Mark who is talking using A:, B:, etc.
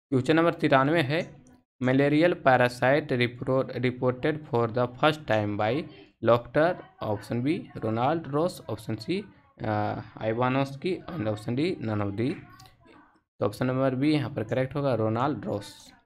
A: Question number 93 है, malarial parasite reported for the first time by doctor, option B Ronald Ross, option C Ivanovsky and option D none of the. तो option number B यहाँ पर correct होगा, Ronald Ross.